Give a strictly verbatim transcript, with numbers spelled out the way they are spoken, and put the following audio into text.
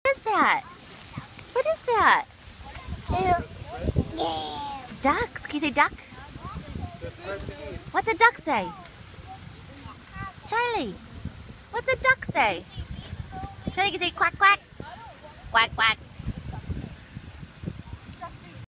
is that? What is that? Ducks. Can you say duck? What's a duck say? Charlie, what's a duck say? Charlie, can you say quack quack? Quack quack.